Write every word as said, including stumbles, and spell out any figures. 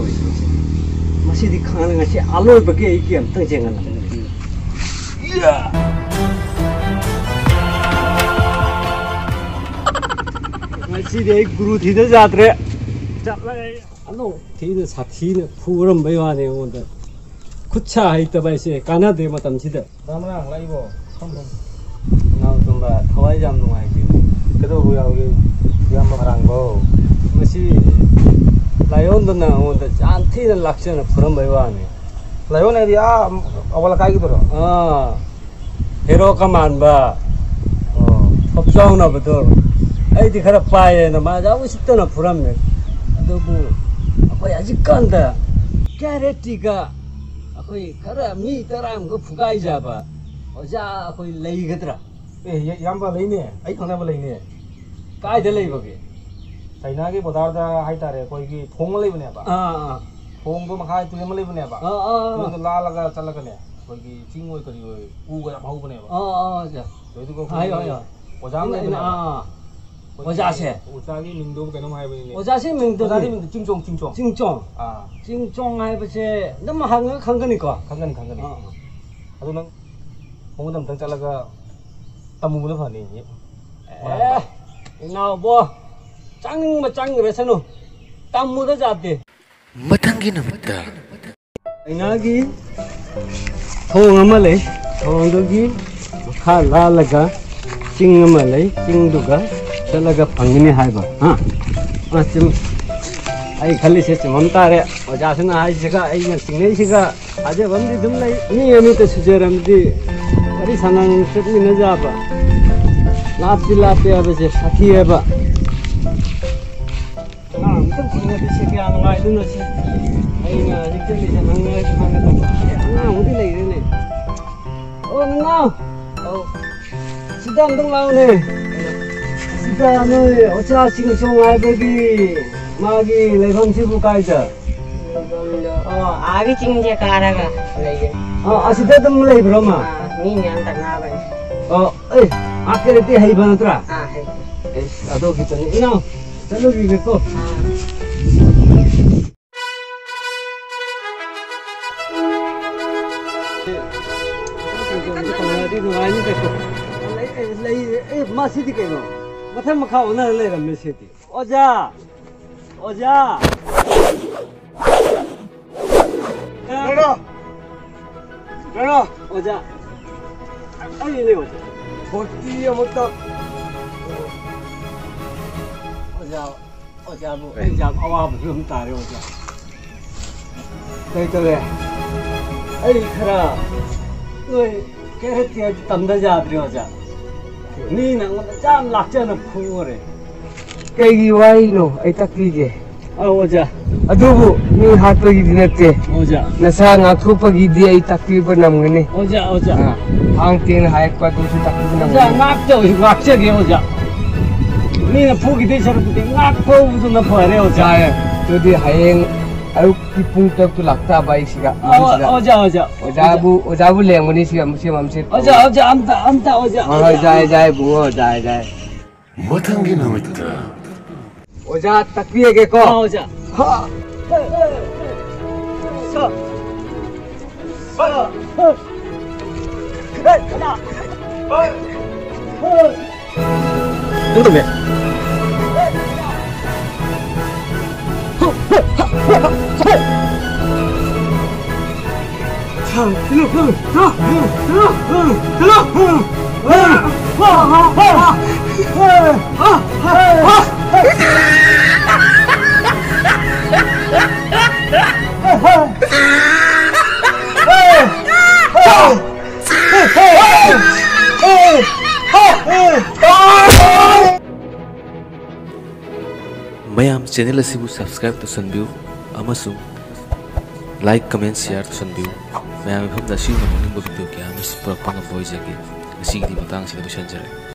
masih di kangen ngasih aloi bagi iki am teng jengan. Iya. Masih dia guru tidak jatre. Japlai. Alo tidak sathi ne puram bayane onda. Kucha itu baise Kanada matam sida. Ramang laibo. Kampung. Nau tumba thawai jam nungai ki. Kedo buya ugi yam barangbo. Masih layon dona onda janthi ne laksana puram bayane. Layon ne dia awal kai gitu. Ah. Hero kaman ba. Oh, hopsong na betul. Ai di khara paye na ma jawu sitta na puram ne. Adubu apa ya jikanda. Karetiga akoi khara mi taram ko fugai jaba. Oja akoi lei gadra. Eh yam ba lei ne. Ai khana ba lei ne. Kai de lei bage. China के बाजार दा high तारे कोई की Phong ले बने बा हां फोंग तो मखाई तुले मले बने बा हां तो ला लगा चल लगा कोई की चिंग ओय करी ओय ऊ गा भाऊ बने बा हां हां जा तो को हाय हाय ओजा में हां ओजा से ओजा की मिंदो कनो हाय बने ओजा से मिंदो ओजा की मिंदो चिंचोंग चिंचोंग चिंचोंग हां चिंचोंग हाय बसे नम हांग खंगनी को खंगनी खंगनी हां अदु नंग फोंग दम तंग चलगा तमुन फनी ए इनाव बो Cang macang resano, tamu dah jatuh. Matangi namata. Ini lagi, thong amalai, thong dogi, khala laga, cing amalai, cing duga, selaga pangini haiba. Ha, macam, ay khali se cemanta re, wajasana ay sega, ay yang cingnya sega, aja bandi dumlai, ini kami tu sejarah mesti, hari sanang setni naja apa, lap lap ya bese, hati ya ba. Nah, mungkin punya di sini yang lain itu nasi. Ayo, jika bisa nangis, nangis. Nah, mungkin lagi ni. Oh, nah. Oh, sudah untung lau ni. Sudah ni, ocha cincong ay bagi, magi lekong cipu kaisa. Oh, abi cingje karaga. Oh, asida tu mulai berapa? Ni ni antar nabe. Oh, eh, akhir itu hai banatra. Ah, hai. Eh, aduh kita ni, ina. चलो भी देखो मासी थी कहीं मथे मखा होना ले रमे से थी ओजा ओजा रेडो रेडो ओजा अरे नहीं ओजा होती है मतलब Oja, oja bu, oja awal belum tarik oja. Kayak tu le, ay kera, tu keret dia tanda jadri oja. Ni nang jam laksa na phure. Kayak giwai no, ay takli je. Oh oja, Aduh bu, ni hat pagi dinate. oja, Nasa ngaku pagi dia ay takli benam gini. oja, oja. Ang tin hai kwa tu si takli benam. Oja ngak jauh, ngak cek ya oja. Ni na phugi deh cara putih ngak phu tu na phure oja. Saya, tu dia hayeng. Ayo kipung tu tu lakta baik sih kak. Oja, oja. Oja bu, oja bu leng ni sih mesti mamsit. Oja, oja, anta, anta oja. Oh, jai jai bu, jai jai. Matangi namata. Oja takli ke ko. Oh oja. Ha. So. So. Hey, kena. Hey. Hey. Tunggu be. Mayam channel asibu subscribe to sanbiu amasung like comment share to sanbiu mayam pham da si na mong video kya mis pura pang boy jage si di matang si do sanjare